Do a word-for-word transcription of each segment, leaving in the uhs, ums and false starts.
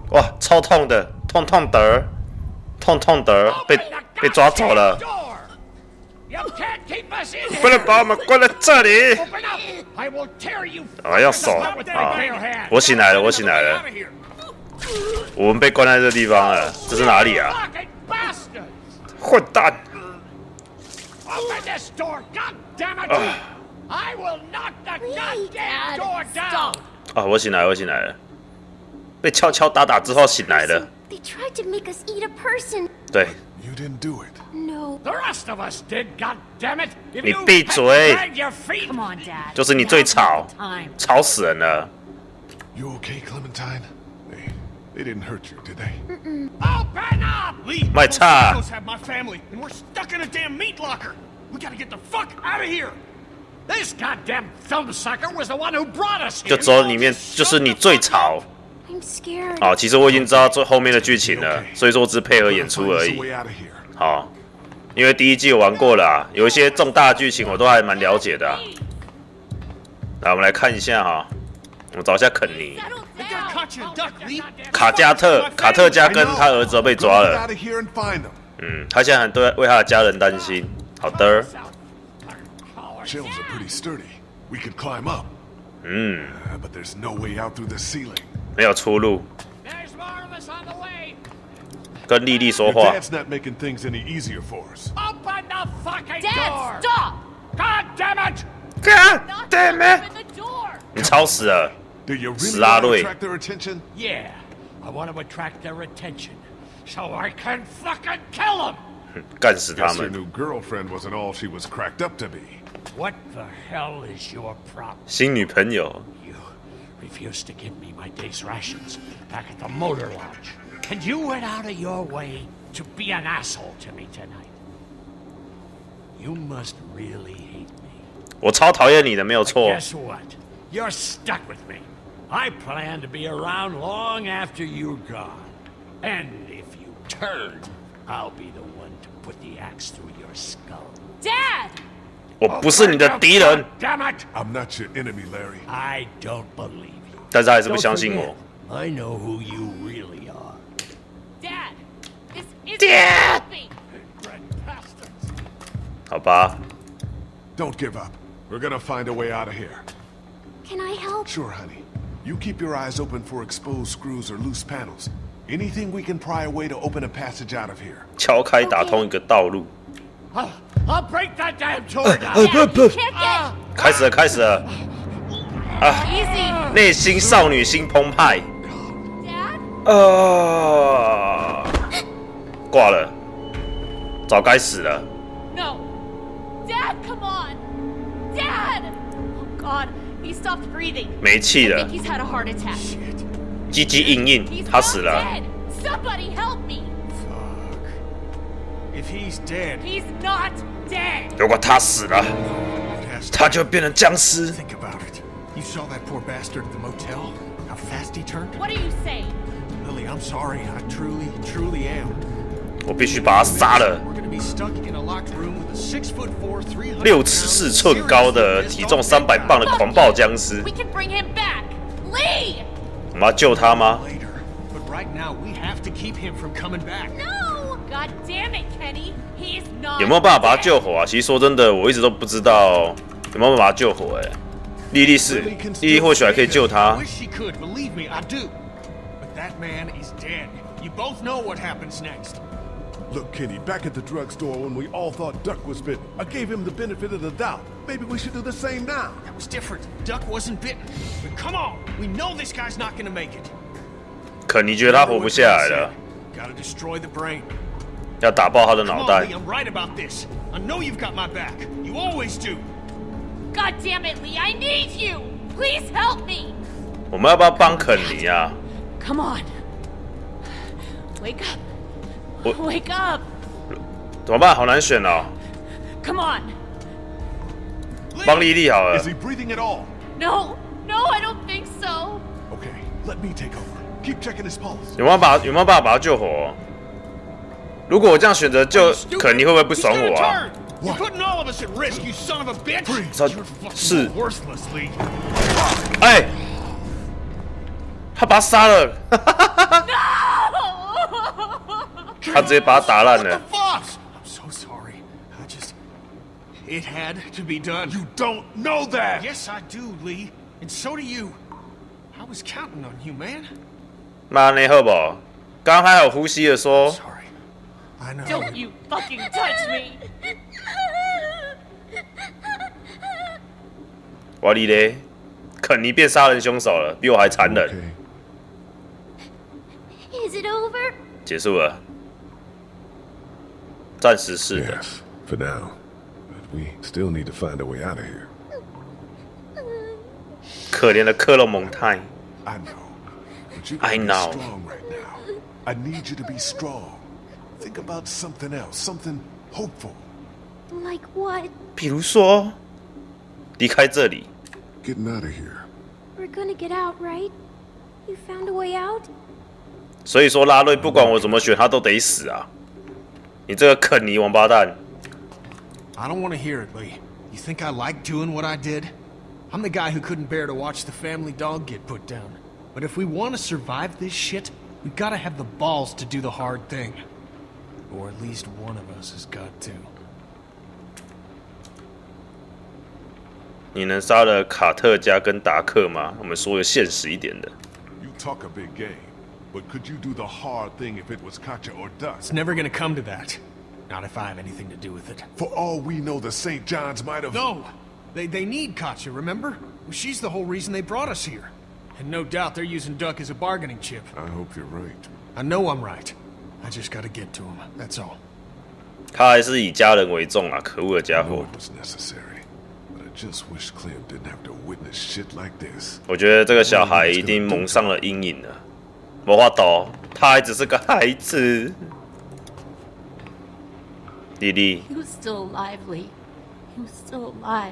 哇，超痛的，痛痛的，痛痛的，被被抓走了。不能把我们关在这里！啊，要手啊！我醒来了，我醒来了。我们被关在这个地方了，这是哪里啊？混蛋！啊，我醒来，我醒来了。被敲敲打打之后醒来了。对。 You didn't do it. No. The rest of us did. God damn it! 你闭嘴！ Come on, Dad. 就是你最吵，吵死人了。 You okay, Clementine? They, they didn't hurt you, did they? Mm-mm. Open up! Lee, My those child. psychos have my family, and we're stuck in a damn meat locker. We gotta get the fuck out of here. This goddamn film sucker was the one who brought us here. 就走里面，就是你最吵。 I'm scared. 好，其实我已经知道最后面的剧情了，所以说我只是配合演出而已。好，因为第一季我玩过了、啊，有一些重大的剧情我都还蛮了解的、啊。来，我们来看一下哈，我们找一下肯尼。卡加特，卡特加跟他儿子都被抓了。嗯，他现在很对为他的家人担心。好的。嗯。没有出路。跟莉莉说话。 Dad's not making things any easier for us. Open the fucking Dad, door! stop! God damn it! God damn it! Open the door! 你吵死了！ Do you really 死拉 want to 队。 attract their attention? Yeah, I want to attract their attention, so I can fucking kill them. 干死他 Guess your 们！ new girlfriend wasn't all she was cracked up to be. What the hell is your problem? 新女朋友。 You refused to give me my day's rations back at the motor lodge. And you went out of your way to be an asshole to me tonight. You must really hate me. 我超讨厌你的，没有错。 Guess what? You're stuck with me. I plan to be around long after you're gone. And if you turn, I'll be the one to put the axe through your skull. Dad! 我不是你的敌人， Damn it! I'm not your enemy, Larry. I don't believe you. 但是他还是不相信我。 I know who you really are. Dad! This isn't Dad! helping! Red bastards. 好吧， Don't give up. We're gonna find a way out of here. Can I help? Sure, honey. You keep your eyes open for exposed screws or loose panels. Anything we can pry away to open a passage out of here. 敲开打通一个道路。 I'll, I'll break that damn door down. Dad, you can't get... 开始了，开始了。啊， Easy! 内心少女心澎湃。 Dad? 啊，挂了，早该死了。 No! Dad, come on! Dad! Oh God, he stopped breathing. 没气 I 了 think，he's had a heart attack. 唧唧硬硬， He's 他 not 死了。 dead! Somebody help me! If he's dead, He's not dead! 如果他死了， it has to 他就会变成僵尸。 think about it. You saw that poor bastard at the motel? How fast he turned? What are you saying? Lily, I'm sorry. I truly, truly am. 我必须把他杀了。 We're gonna be stuck in a locked room with a six foot four, three hundred 六尺四寸高的、体重三百磅的狂暴僵尸， We can bring him back! Lee! 我们要救他吗？ later. But right now, we have to keep him from coming back. No! God damn it, Kenny! He's not 有没有办法把他 dead. 救活啊？其实说真的，我一直都不知道有没有办法把他救活。哎，莉莉是，莉莉或许还可以救 I 他。 wish she could. Believe me, I do. But that man is dead. You both know what happens next. Look, Kitty, back at the drugstore when we all thought Duck was bitten, I gave him the benefit of the doubt. Maybe we should do the same now. That was different. Duck wasn't bitten. But come on, we know this guy's not gonna make it. 可你觉得他活不下来了？ Gotta destroy the brain. 要打爆他的 Come 脑 on, 袋 Lee, I'm right about this. I know you've got my back. You always do. God damn it, Lee! I need you! Please help me! 我们要不要帮肯尼啊？ Come on! Wake up! 我 Wake up! 怎么办？好难选哦。 Come on! 帮莉莉好了 Is。he breathing at all? No! No, I don't think so! Okay, let me take over. Keep checking his pulse. 有没有把有没有办法把他救活？如果我这样选择救肯尼，会不会不爽我啊？ You're putting all of us at risk, you son of a bitch! 他 You're fucking 是 worthless, Lee. 哎，他把他杀了。 No! 他直接把他打烂了。 I'm so sorry. I just... It had to be done. You don't know that! Yes, I do, Lee. And so do you. I was counting on you, man. 妈，你好不？刚还有呼吸的说， Sorry. I know. Don't you fucking touch me! 瓦力嘞，肯尼变杀人凶手了，比我还残忍。 Is it over? 结束了，暂时是的。 Yes, for now. But we still need to find a way out of here. 可怜的克隆蒙泰， I know. But you I gotta be know. strong right now. I need you to be strong. Think about something else, something hopeful. Like what? 比如说离开这里， Getting out of here. We're gonna get out, right? You found a way out? 所以说拉瑞不管我怎么选，他都得死啊！你这个肯尼王八蛋！ I don't want to hear it, Lee. You think I like doing what I did? I'm the guy who couldn't bear to watch the family dog get put down. But if we want to survive this shit, we gotta have the balls to do the hard thing. Or at least one of us has got to. 你能杀了卡特加跟达克吗？我们说个现实一点的。 You talk a big game, but could you do the hard thing if it was Katya or It's Dust? never gonna come to that. Not if I have anything to do with it. For all we know, the Saint John's might have... No! They, they need Katya, remember? Well, she's the whole reason they brought us here. And no doubt they're using Duck as a bargaining chip. I hope you're right. I know I'm right. I just gotta get to him, that's all. 他还是以家人为重啊！可恶的家 I know 伙！ it was necessary, but I just wish Clem didn't have to witness shit like this. 我觉得这个小孩一定蒙上了阴影了。没法懂，他还只是个孩子。莉莉， He was still alive, Lee. He was still alive.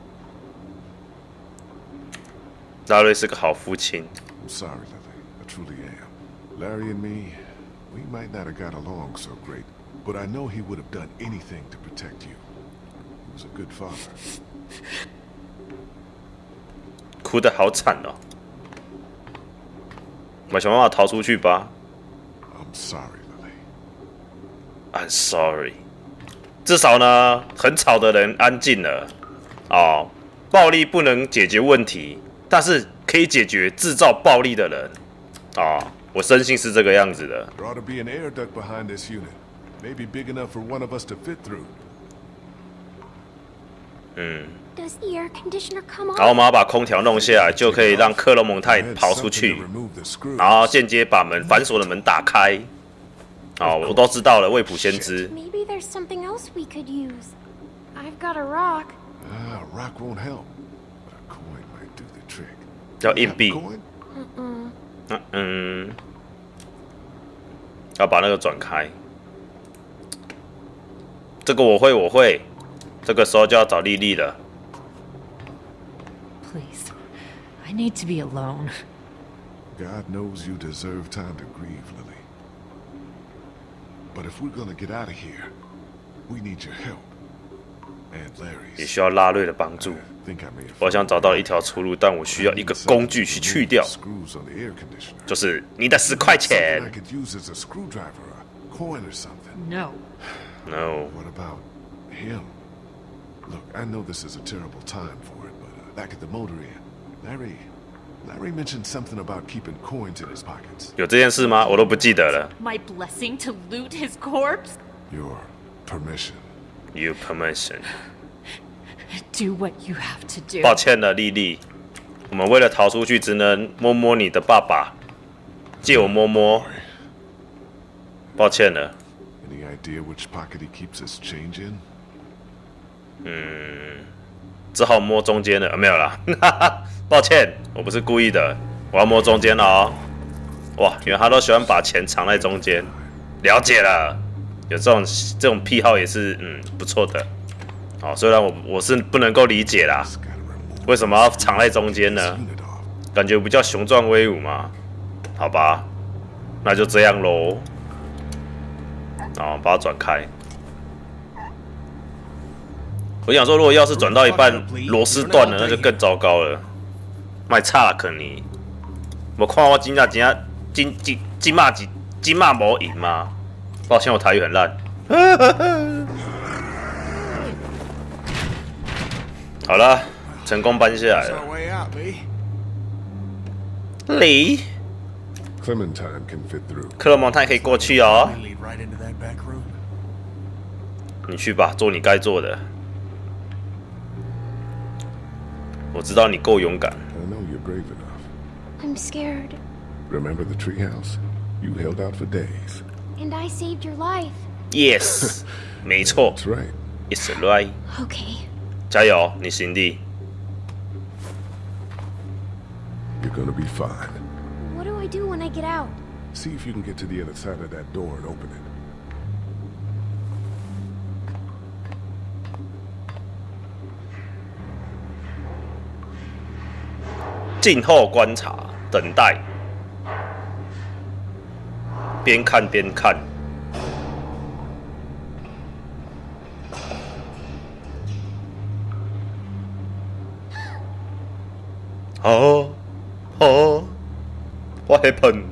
拉瑞是个好父亲。 I'm sorry, Lily. I truly am. Larry and me, we might not have got along so great, but I know he would have done anything to protect you. He was a good father. 哭得好惨哦！我们想办法逃出去吧。 I'm sorry, Lily. I'm sorry。至少呢，很吵的人安静了。哦，暴力不能解决问题，但是可以解决制造暴力的人。哦，我深信是这个样子的。 There ought to be an air duct behind this unit. Maybe big enough for one of us to fit through. 嗯， Does the air conditioner come 然后我 on? 们要把空调弄下来，就可以让克隆蒙泰 I had 跑出 something 去 to，remove the screws. 然后间接把门反锁的门打开。哦，我都知道了，未卜先知。 Maybe there's something else we could use. I've got a rock. Ah, a rock won't help, but a coin might do the trick. 要 You 硬 have a 币。 coin? 嗯嗯，要把那个转开。这个我会，我会。这个时候就要找莉莉了。 Please, I need to be alone. God knows you deserve time to grieve, Lily. But if we're gonna get out of here, we need your help. And 也 Larry's. 需要拉瑞的帮助。 I think I may have 我想找到一条出路，但我需要一个工具去去掉， screws on the air conditioner. 就是你的十块 Something 钱 I。could use as a screwdriver, a coin or something. No. No， What about him? Look, I know this is a terrible time for it, but uh, back at the motor inn, Larry, Larry mentioned something about keeping coins in his pockets. 有这件事吗？我都不记得了。 My blessing to loot his corpse? Your permission. You permission。 Do what you have to do. 抱歉了，莉莉。我们为了逃出去，只能摸摸你的爸爸，借我摸摸。 Boy, 抱歉了。 any idea which pocket he keeps his change in? 只好摸中间了，啊、没有啦，抱歉，我不是故意的，我要摸中间了哦。哇，原来他都喜欢把钱藏在中间，了解了，有这种这种癖好也是嗯不错的。好，虽然我我是不能够理解啦， Just gotta remove 为什么要藏在中间 this 呢？ unit off. 感觉比较雄壮威武嘛。好吧，那就这样喽。好，把它转开。我想说，如果要是转到一半螺丝断了，那就更糟糕了。卖差肯尼，我看我真正真正真真真嘛真真嘛无赢吗？ 抱歉，我台语很烂。好了，成功搬下来 That's 了。 our way out, Lee. 李 Clementine can fit through. 克勒蒙泰可以过去哦， We lead right into that back room. 你去吧，做你该做的。我知道你够勇敢。 I know you're brave enough. I'm scared. Remember the treehouse? You held out for days. And I saved your life. Yes， 没错 That's right. ，It's right。 Okay. 加油，你行的。 You're gonna be fine. What do I do when I get out? See if you can get to the other side of that door and open it. 静候观察，等待，边看边看。哦哦 ，What happened？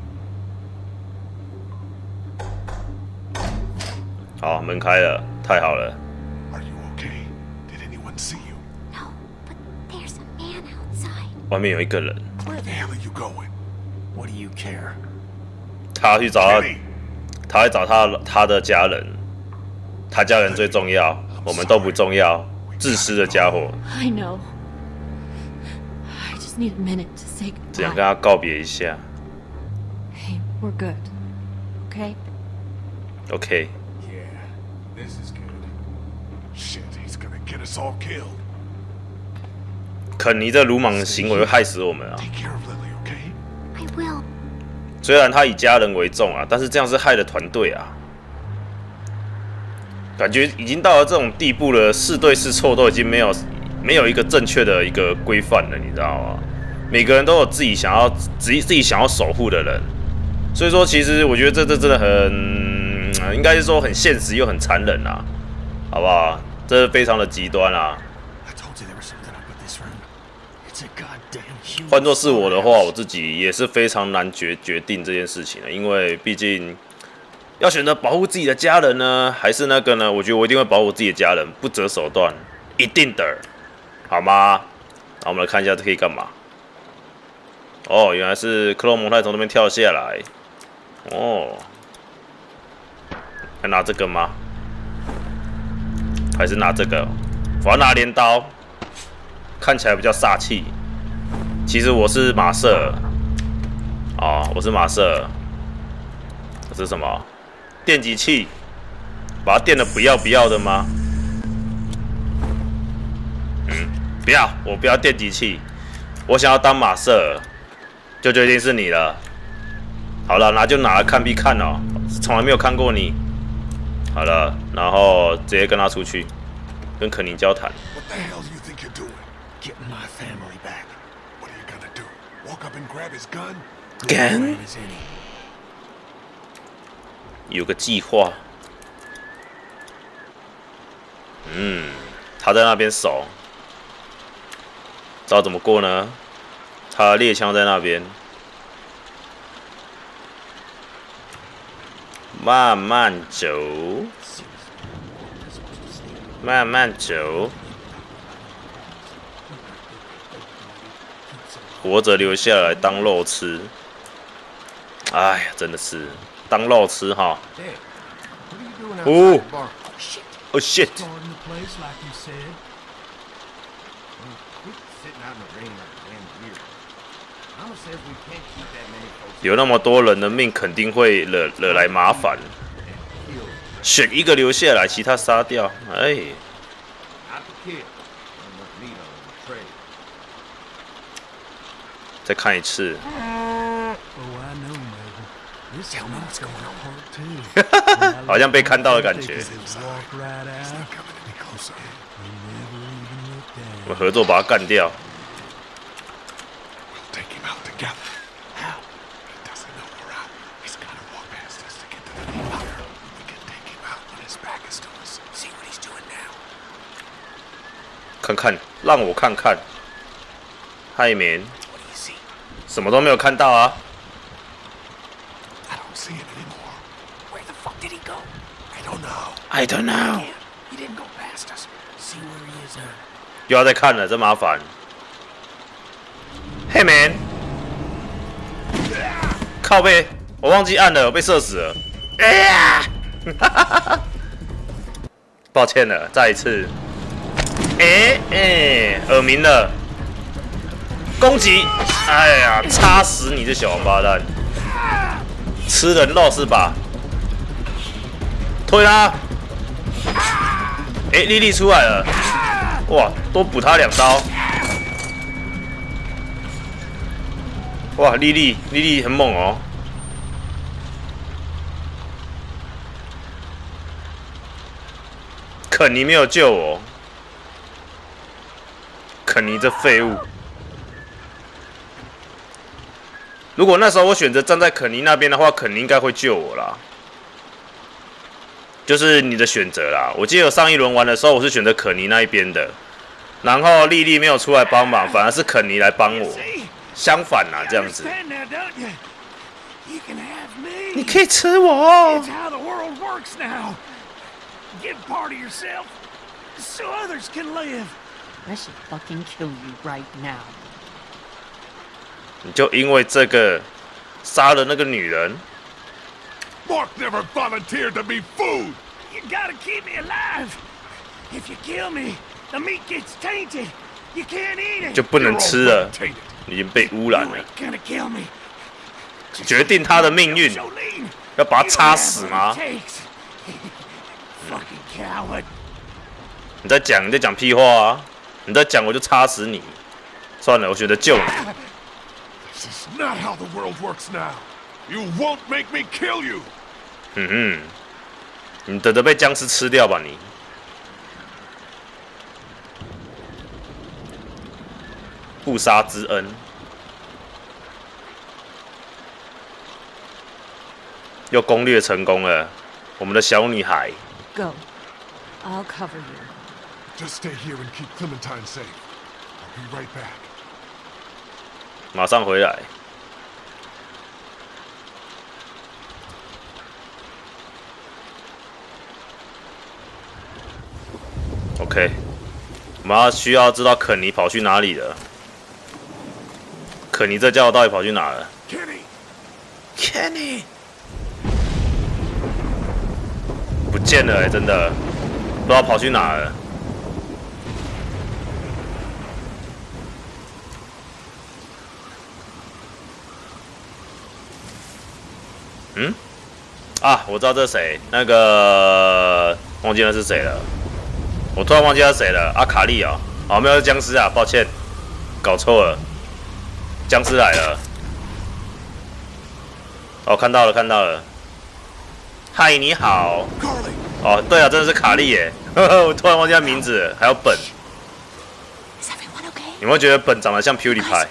好，门开了，太好了。 Are you okay? Did anyone see you? No, but there's a man outside. 外面有一个人， Where the hell are you going? What do you care? 他去找他， Kenny, 他会找他他的家人，他家人最重要，我们都不重要，自私的家伙， I know. I just need a minute to say 只想 goodbye. 跟他告别一下。 Hey, we're good. Okay? OK， Yeah, this is good. Shit, he's gonna get us all killed. 肯尼这鲁莽的行为会害死我们啊！ Take care of Lily, okay? I will. 虽然他以家人为重啊，但是这样是害了团队啊。感觉已经到了这种地步了，是对是错都已经没有没有一个正确的一个规范了，你知道吗？每个人都有自己想要自己自己想要守护的人，所以说其实我觉得这这真的很，应该是说很现实又很残忍啊，好不好？这是非常的极端啊。 I told you there was something up with this room. It's a goddamn huge. 换作是我的话，我自己也是非常难决决定这件事情的，因为毕竟要选择保护自己的家人呢，还是那个呢？我觉得我一定会保护我自己的家人，不择手段，一定的，好吗？那我们来看一下这可以干嘛。哦，原来是克洛蒙泰从那边跳下来。哦，要拿这个吗？还是拿这个？我要拿镰刀，看起来比较煞气。其实我是马瑟尔，哦，我是马瑟尔。这是什么？电击器，把它电的不要不要的吗？嗯，不要，我不要电击器，我想要当马瑟尔，就决定是你了。好了，拿就拿了，看必看哦，从来没有看过你。好了，然后直接跟他出去，跟肯尼交谈。 What the hell do you think you're doing? Getting my family back. What are you gonna do? Walk up and grab his gun? Gun? Brave as any. 有个计划。嗯，他在那边守，知道怎么过呢？他的猎枪在那边，慢慢走，慢慢走，活着留下来当肉吃。哎呀，真的是当肉吃哈！ Hey, what are you doing Ooh. outside the bar? Shit. 哦 shit！ Guarding the place like you said. Quit sitting out in the rain like a damn deer. Mama says we can't keep that many folks 有那么多人的命，肯定会惹惹来麻烦。 killed. 选一个留下来，其他杀掉。哎， Not the kid. Not enough meat on the tray. 再看一次。 Oh, I know, Mabel. This Tell me what's going on. Part two. 好像被看到的感觉。 Walk right He's out. not coming any closer. You never even look 我们 down. 合作把他干掉。 We'll take him out together. How? He doesn't know we're out. He's gotta walk past us to get to the main ladder. We can take him out when his back is to us. See what he's doing now. 看看，让我看看。海绵， What do you see? 什么都没有看到啊。 I don't see it anymore. Where the fuck did he go? I don't know. I don't know. He didn't go past us. See where he is at. 又要再看了，真麻烦。Hey man， 靠背，我忘记按了，我被射死了。哎呀！抱歉了，再一次。哎哎，耳鸣了。攻击！哎呀，插死你这小王八蛋！吃人肉是吧？推他！哎，莉莉出来了。哇，多补他两刀！哇，莉莉，莉莉很猛哦。肯尼没有救我，肯尼这废物。如果那时候我选择站在肯尼那边的话，肯尼应该会救我啦。就是你的选择啦。我记得我上一轮玩的时候，我是选择肯尼那一边的，然后莉莉没有出来帮忙，反而是肯尼来帮我。相反啦，这样子。你可以吃我。 Give part of yourself so others can live. I should fucking kill you right now. 你就因为这个杀了那个女人。 Mark never volunteered to be food. You gotta keep me alive. If you kill me, the meat gets tainted. You can't eat it. 就不能吃了，已经被污染了。 Gonna kill me. 决定他的命运，要把他插死吗？你在讲，你在讲屁话啊！你在讲，我就插死你。算了，我选择救你。 This is not how the world works now. You won't make me kill you. 嗯哼，你等着被僵尸吃掉吧你。不杀之恩。又攻略成功了，我们的小女孩。 Go. I'll cover you. Just stay here and keep Clementine safe. I'll be right back. 马上回来。OK， 我们要需要知道肯尼跑去哪里了。肯尼这家伙到底跑去哪了 ？Kenny，Kenny， 不见了哎、欸，真的，不知道跑去哪了。嗯，啊，我知道这是谁，那个忘记了是谁了。我突然忘记他谁了，阿、啊、卡莉啊、哦，哦，没有是僵尸啊，抱歉，搞错了，僵尸来了。哦，看到了，看到了。嗨，你好。哦，对啊，真的是卡莉耶，呵呵，我突然忘记他名字了，还有本。你们会觉得本长得像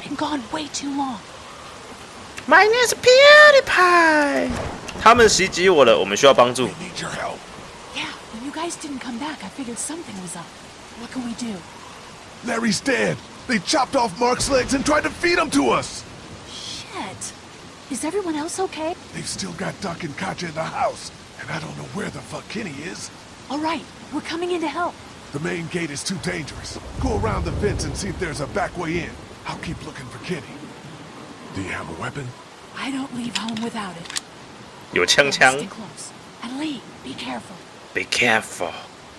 PewDiePie。My name is PewDiePie。他们袭击我了，我们需要帮助。 You guys didn't come back. I figured something was up. What can we do? Larry's dead. They chopped off Mark's legs and tried to feed him to us. Shit. Is everyone else okay? They've still got Duck and Katja in the house, and I don't know where the fuck Kenny is. All right, we're coming in to help. The main gate is too dangerous. Go around the fence and see if there's a back way in. I'll keep looking for Kenny. Do you have a weapon? I don't leave home without it. 有枪枪。 Stay close. And Lee, be careful. Be careful.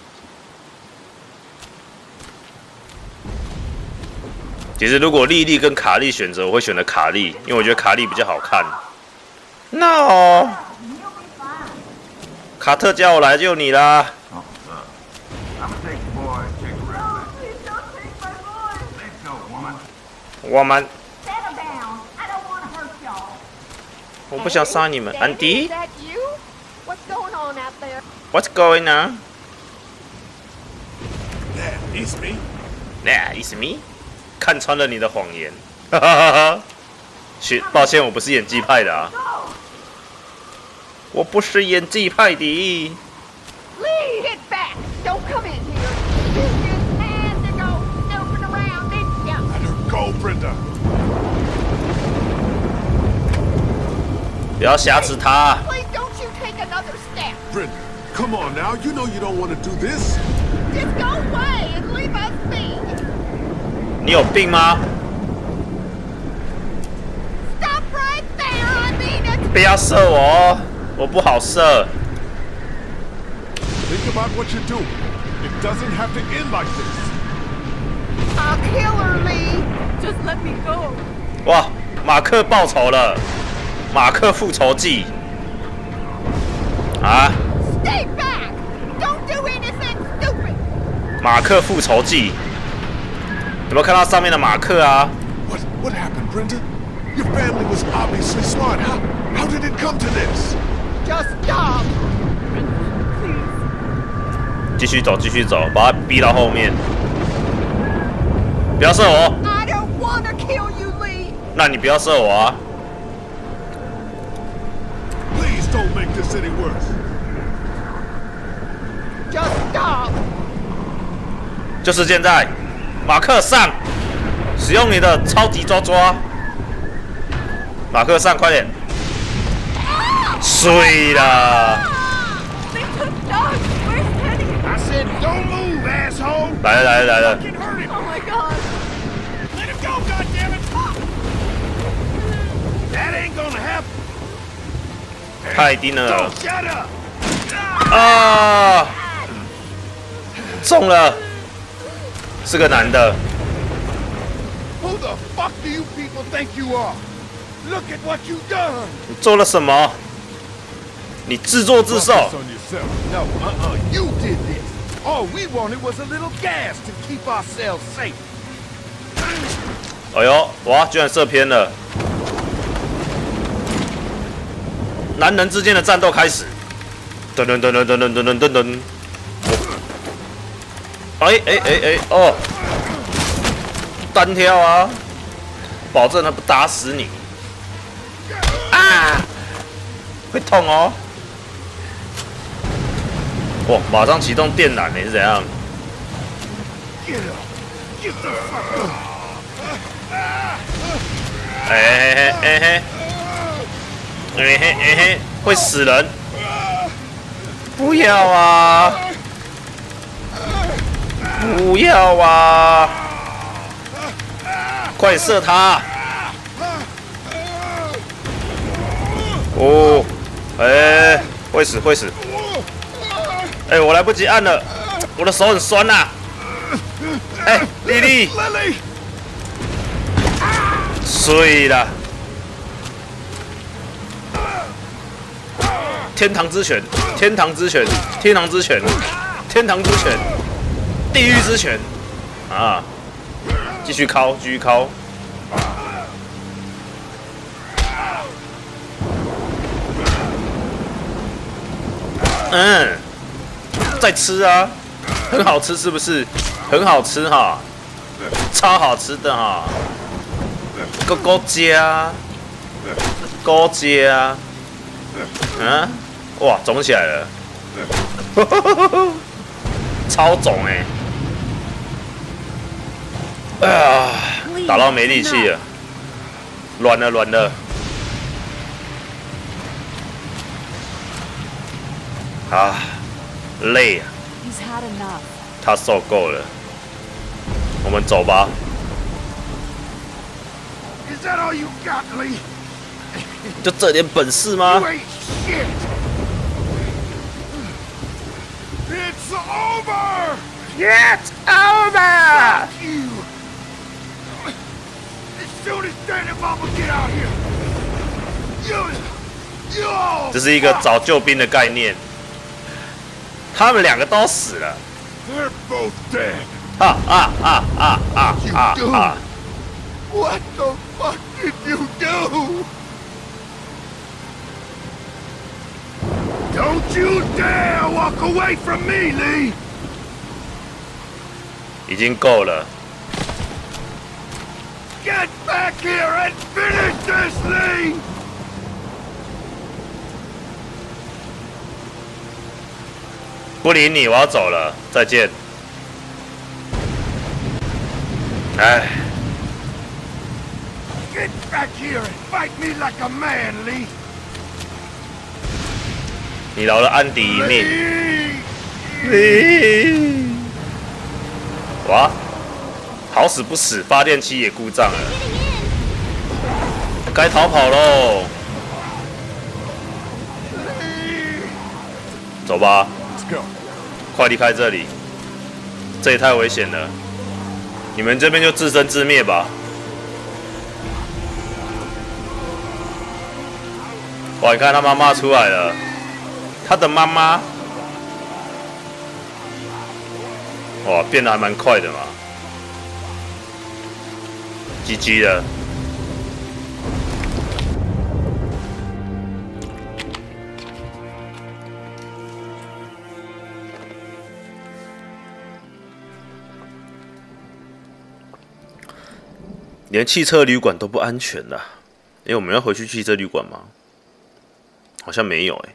其实如果莉莉跟卡莉选择，我会选择卡莉，因为我觉得卡莉比较好看。No， 卡特叫我来救你啦。我们，我不想杀你们，安迪。What's going on? That is me. That is me. 看穿了你的谎言，哈哈哈！是，抱歉，我不是演技派的啊，我不是演技派的。 Lee, get back! Don't come in here. You just had to go snooping around, didn't you? Let her go, Brenda. 不要挟持他。 Please don't you take another Brenda, come on now. You know you don't want to do this. Just go away and leave us be. 你有病吗？ Stop right there. I mean it. 不要射我哦，我不好射。 Think about what you're doing. It doesn't have to end like this. I'll kill her, Lee. Just let me go. 哇，马克报仇了，马克复仇记。啊， Stay back. Don't do anything stupid. 马克复仇记。有没有看到上面的马克啊？ What what happened, Brenda? Your family was obviously smart. How how did it come to this? Just stop. 继续走，继续走，把他逼到后面。不要射我！ I don't want to kill you, Lee. 那你不要射我啊！ Please don't make this any worse. Just stop. 就是现在，马克上，使用你的超级抓抓。马克上，快点！碎了！ They took Doug. Where's Teddy? I said don't move, asshole. 来了来了来了！ Fucking hurt him. Oh my god. Let him go, goddammit. That ain't gonna happen. 太低了 Don't shut up. 啊！中了，是个男的。 Who the fuck do you people think you are? Look at what you done. 你做了什么？你自作自受。 Focus on yourself. No, uh-uh, you did this. All we wanted was a little gas to keep ourselves safe. 哎呦，哇，居然射偏了！男人之间的战斗开始。噔噔噔噔噔噔噔噔噔噔。哎哎哎哎哦！单挑啊！保证他不打死你。啊！会痛哦。哇！马上启动电缆，你是怎样？ 哎嘿嘿哎嘿，哎嘿哎嘿，会死人！不要啊！不要啊！快射他！哦，哎，会死会死！哎，我来不及按了，我的手很酸呐、啊！哎，莉莉。 碎了！天堂之拳，天堂之拳，天堂之拳，天堂之拳，地狱之拳啊！继续敲，继续敲。嗯，再吃啊，很好吃是不是？很好吃哈，超好吃的哈。 勾勾加，勾加，嗯，哇，肿起来了，超肿哎、欸！啊，打到没力气了，软了软了，啊，累啊！ He's had enough. 他受够了，我们走吧。 Is that all you got, Lee? 就这点本事吗 You？ ain't shit. It's over. It's over. You. As soon as Danny Mama get out here, you, you all. 这是一个找救兵的概念。他们两个都死了。 They're both dead. 啊啊啊啊啊啊啊！ What the fuck did you do? Don't you dare walk away from me, Lee! 已经够了。 Get back here and finish this, Lee! 不理你，我要走了，再见。哎， Get back here and fight me like a man, Lee! 你饶了安迪一命。哇，好死不死，发电机也故障了，该逃跑喽！走吧，快离开这里，这也太危险了。你们这边就自生自灭吧。哇，你看他妈妈出来了，他的妈妈。 哇，变得还蛮快的嘛 ，G G 的。连汽车旅馆都不安全了，哎，我们要回去汽车旅馆吗？好像没有哎。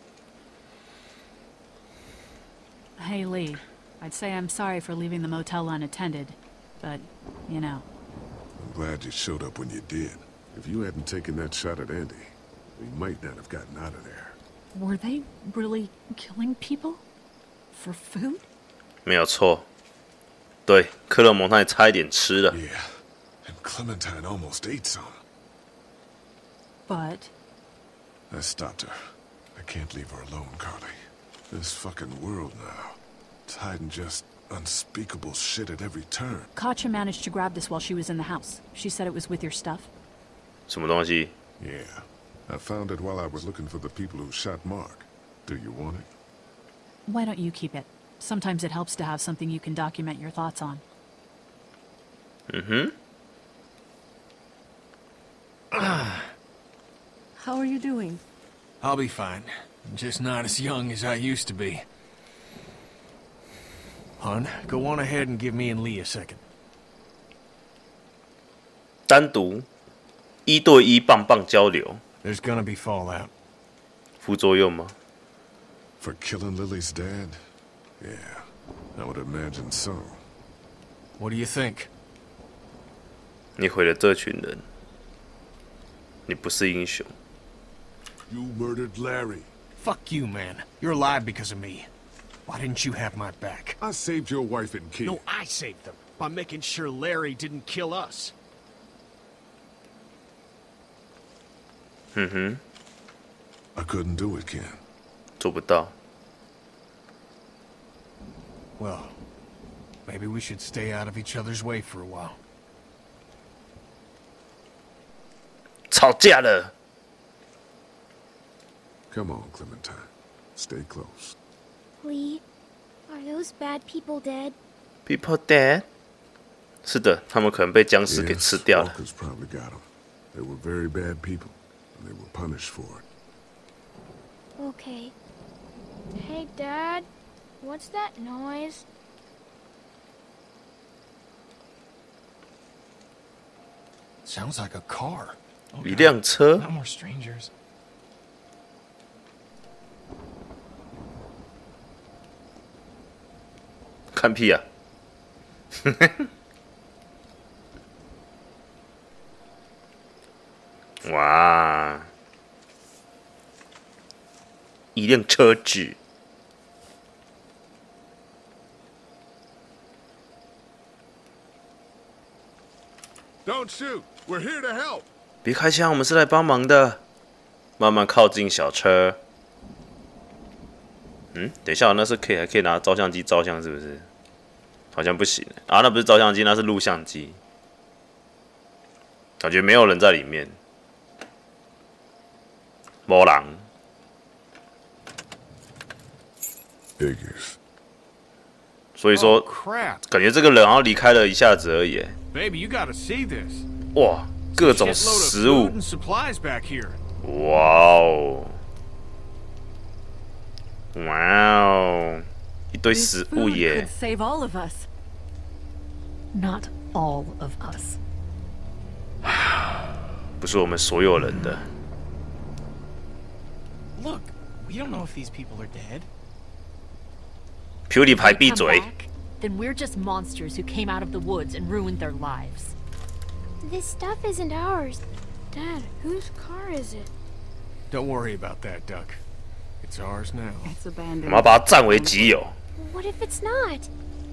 Hey Lee. I'd say I'm sorry for leaving the motel unattended, but, you know. I'm glad you showed up when you did. If you hadn't taken that shot at Andy, we might not have gotten out of there. Were they really killing people? For food? 没有错，对，克勒蒙他也差一点吃了。 Yeah, and Clementine almost ate some. But I stopped her. I can't leave her alone, Carly. This fucking world now. It's hiding just unspeakable shit at every turn. Katja managed to grab this while she was in the house. She said it was with your stuff. 什么东西 Yeah. I found it while I was looking for the people who shot Mark. Do you want it? Why don't you keep it? Sometimes it helps to have something you can document your thoughts on. Mm-hmm. How are you doing? I'll be fine. Just not as young as I used to be. Hun, go on ahead and give me and Lee a second. 单独一对一棒棒交流 There's gonna be fallout. 副作用吗？ For killing Lily's dad? Yeah, I would imagine so. What do you think? 你毁了这群人，你不是英雄。 You murdered Larry. Fuck you, man. You're alive because of me. Why didn't you have my back? I saved your wife and kid. No, I saved them. By making sure Larry didn't kill us. 嗯哼， I couldn't do it, Ken. 做不到。 Well, maybe we should stay out of each other's way for a while. 吵架了。 Come on, Clementine. Stay close. Lee, are those bad people dead? People dead？ 是的，他们可能被僵尸给 Yes, 吃掉了。 Walkers probably got them. They were very bad people, and they were punished for it. Okay. Hey, Dad. What's that noise? Sounds like a car. 一辆车。 No more strangers. 看屁啊！哇，一辆车子。 Don't shoot. We're here to help. 别开枪，我们是来帮忙的。慢慢靠近小车。嗯，等一下，那是可以还可以拿照相机照相，是不是？好像不行啊，那不是照相机，那是录像机。感觉没有人在里面。没人。 Figures. 所以说， Oh, crap. 感觉这个人好像离开了一下子而已。 Baby, you gotta see this. 哇，各种 Shitload of 食物 food and supplies back here. 哇哦，哇哦，一堆 This 食物 food 耶 could！ save all of us. Not all of us. 不是我们所有人的。 Look, we don't know if these people are dead. PewDiePie 闭 Come 嘴！ back, then we're just monsters who came out of the woods and ruined their lives. This stuff isn't ours. Dad, whose car is it? Don't worry about that, Duck. It's ours now. It's 我 abandoned. 们要把它占为己有。 What if it's not?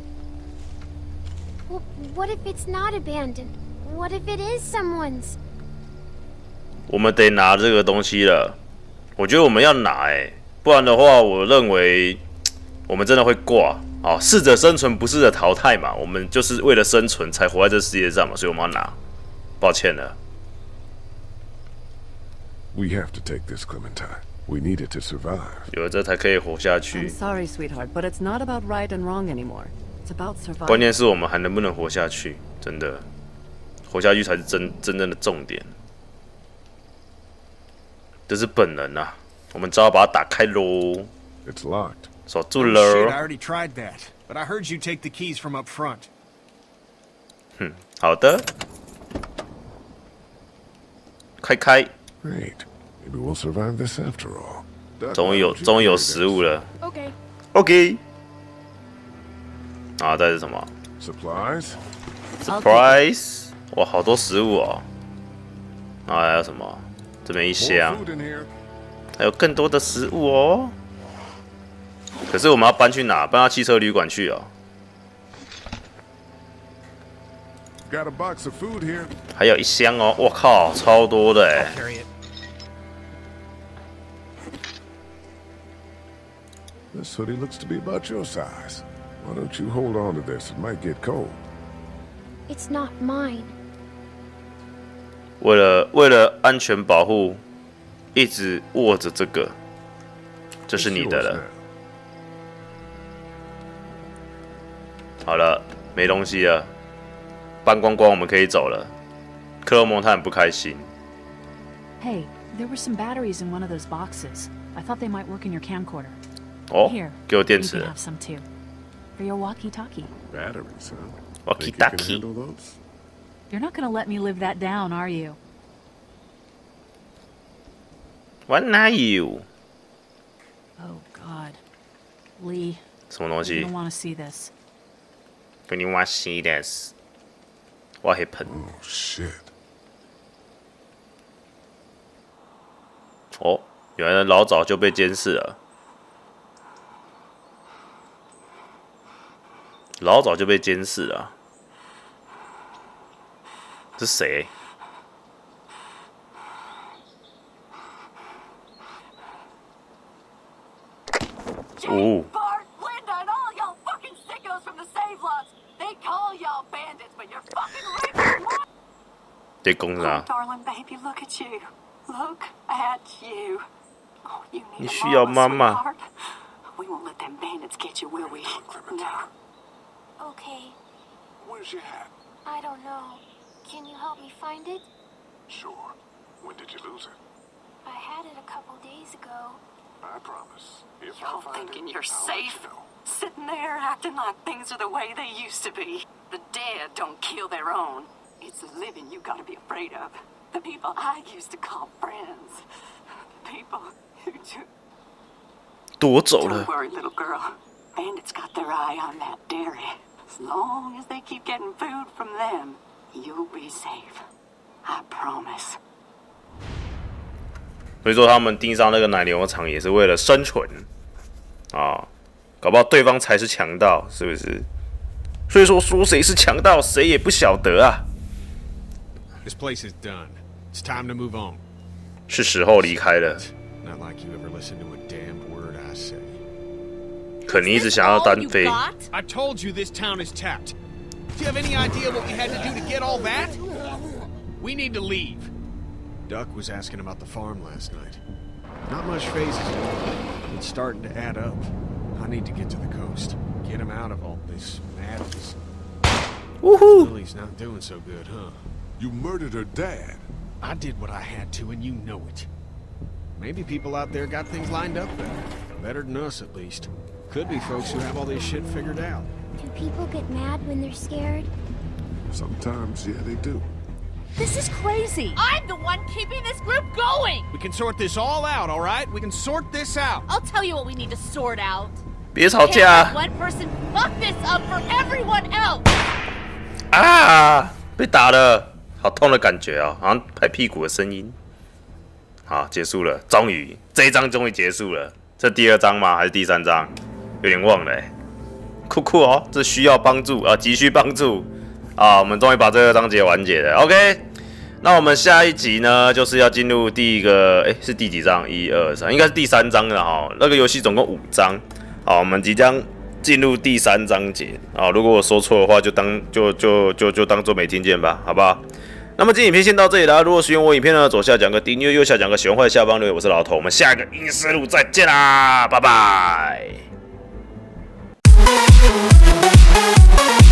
Well, what if it's not abandoned? What if it is someone's? 我们得拿这个东西了。我觉得我们要拿哎、欸，不然的话，我认为我们真的会挂。哦，适者生存，不适者淘汰嘛。我们就是为了生存才活在这世界上嘛，所以我们要拿。抱歉了。 We have to take this, Clementine. We need it to survive. 有了这才可以活下 I'm 去。 sorry, sweetheart, but it's not about right and wrong anymore. It's about 关 survival. 键是我们还能不能活下去？真的，活下去才是真真正的重点。这是本能啊！我们只好把它打开喽。 It's locked. 锁住 Oh, 喽 shit, I。already tried that. But I heard you take the keys from up front. 哼，好的，开开。 Great. Maybe we'll survive this after all. Duck, 终于 why 有 don't you 终于有 carry 食 this? 物了。 Okay. OK。啊，这是什么 Supplies? ？Surprise！ 哇，好多食物哦。然后还有什么？这边一 More 箱， food in here. 还有更多的食物哦。可是我们要搬去哪？搬到汽车旅馆去哦。 Got a box of food here. 还有一箱哦，我靠，超多的哎。 Carry it. This hoodie looks to be about your size. Why don't you hold on to this? It might get cold. It's not mine. 为了为了安全保护，一直握着这个，这是你的 It's yours 了。 now. 好了，没东西了，搬光光，我们可以走了。克洛蒙他很不开心。 Hey, there were some batteries in one of those boxes. I thought they might work in your camcorder. 哦 Here,， 给我电 you 池 can have some too. For your walkie-talkie. Batteries, huh? Walkie Think you can talkie. handle those? You're not gonna let me live that down, are you? What are you？ Oh God, Lee, 什么东 you 西 don't want to see this. ？When you want see this, what happened？ Oh, shit. 哦，原来老早就被监视了，老早就被监视了。是谁？哦， Bart, Linda, and all y'all fucking sickos from the save lots. They call y'all bandits, but you're fucking raping. 这公啥？ Darling baby, look at you. Look at you. Oh, you need 你 a 需要妈 mama, 妈。 sweetheart. We won't let them bandits get you, will we? No. Okay, Where's your hat? I don't know. Can you help me find it? Sure. When did you lose it? I had it a couple days ago. I promise. If Y'all I find thinking it, you're I'll let safe? you know. Sitting there acting like things are the way they used to be. The dead don't kill their own. It's the living you gotta be afraid of. The people I used to call friends. The people who took... 夺走了 Don't。worry, little girl. Bandits got their eye on that dairy. As long as they keep getting food from them, you'll be safe. I promise. 所以说他们盯上那个奶牛场也是为了生存啊，搞不好对方才是强盗，是不是？所以说说谁是强盗，谁也不晓得啊。 This place is done. It's time to move on. 是时候离开了。 Not like you ever listen to a damn word I say. 可你一直想要单飞， I told you this town is tapped. Do you have any idea what we had to do to get all that? We need to leave. Duck was asking about the farm last night. Not much phases anymore. It's starting to add up. I need to get to the coast. Get him out of all this madness. Woohoo! Lily's not doing so good, huh? You murdered her dad. I did what I had to, and you know it. Maybe people out there got things lined up better. Better than us, at least. Could be folks who have all this shit figured out. Do people get mad when they're scared? Sometimes, yeah, they do. This is crazy. I'm the one keeping this group going. We can sort this all out, all right? We can sort this out. I'll tell you what we need to sort out. 别吵 Can't 架 let one person fuck this up for everyone else. 啊！被打了，好痛的感觉啊、哦，好像拍屁股的声音。好，结束了，终于这一章终于结束了。 这第二章吗？还是第三章？有点忘了、欸。酷酷哦，这需要帮助啊，急需帮助啊！我们终于把这个章节完结了。OK， 那我们下一集呢，就是要进入第一个，哎、欸，是第几章？一二三，应该是第三章了哈。那个游戏总共五章，好，我们即将进入第三章节啊。如果我说错的话，就当就就就就当做没听见吧，好不好？那么今天影片先到这里啦。如果喜欢我影片呢，左下角个订阅，右下角个喜欢或者下方留言。我是老头，我们下一个阴尸路再见啦，拜拜。